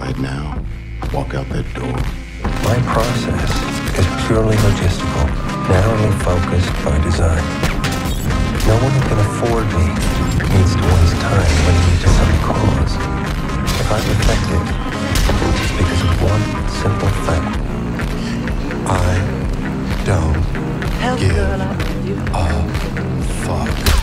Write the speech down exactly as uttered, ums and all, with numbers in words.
Right now, walk out that door. My process is purely logistical, narrowly focused by design. No one who can afford me needs to waste time leading to some cause. If I'm effective, it's because of one simple fact. I don't Hell, give girl, I love you. a fuck.